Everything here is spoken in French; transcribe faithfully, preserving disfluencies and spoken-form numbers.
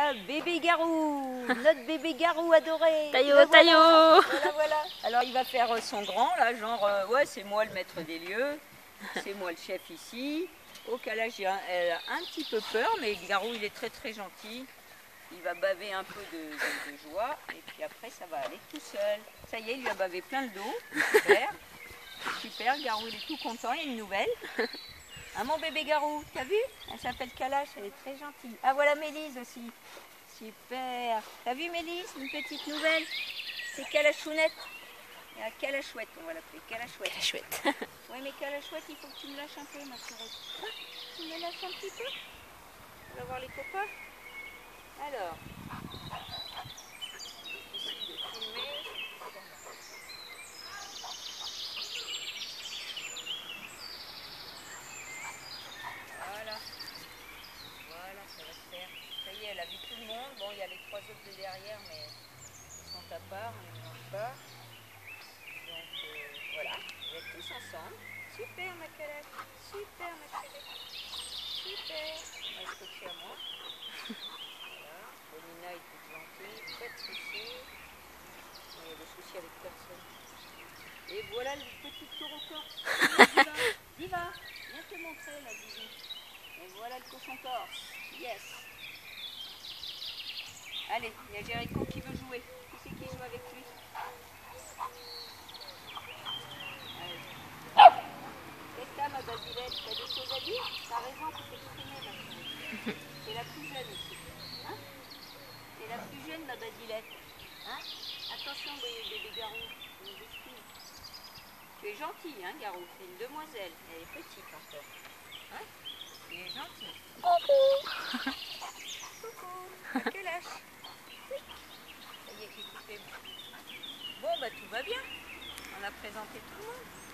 voilà, bébé garou, notre bébé garou adoré. Taillot, voilà, taillot. Voilà, voilà. Alors il va faire son grand, là, genre, euh, ouais, c'est moi le maître des lieux, c'est moi le chef ici. Au calage, il a, elle a un petit peu peur, mais le garou, il est très très gentil. Il va baver un peu de, de, de joie, et puis après, ça va aller tout seul. Ça y est, il lui a bavé plein le dos. Super. Super, le garou, il est tout content, il y a une nouvelle. Ah, mon bébé garou, t'as vu? Elle s'appelle Kalash, elle est très gentille. Ah, voilà Mélise aussi. Super. T'as vu Mélise, une petite nouvelle? C'est Kalachounette. Et à Kalachouette, on va l'appeler. Kalachouette. Chouette. Oui, mais Kalachouette, il faut que tu me lâches un peu, ma souris. Ah, tu me lâches un petit peu? On va voir les copains. Alors. Difficile de filmer. Voilà. Voilà, ça va se faire. Ça y est, elle a vu tout le monde. Bon, il y a les trois autres de derrière, mais ils sont à part, on ne les mange pas. Donc euh, voilà, vous êtes tous ensemble. Super ma calette, super ma calette, super. On va scotcher à moi. Voilà, Bonina est toute gentille, pas de soucis. Il y a de soucis avec personne. Et voilà le petit taureau corse. Diva, Diva, viens te montrer la Zizi. Et voilà le cochon corse. Yes. Allez, il y a Jéricho qui veut jouer. Qui c'est qui joue avec lui? Qu'est-ce que t'as, ma basilette? T'as des choses à dire? T'as raison pour t'exprimer, ma chérie. C'est la plus jeune ici. Hein? C'est la plus jeune, ma basilette. Hein? Attention, bébé garou. Une bouscule. Tu es gentil, hein, garou? C'est une demoiselle. Elle est petite encore. Hein? Tu es gentil. Coucou. Coucou. À quel âge? Ça y est, j'ai coupé. Bon, bah tout va bien. On a présenté tout le monde.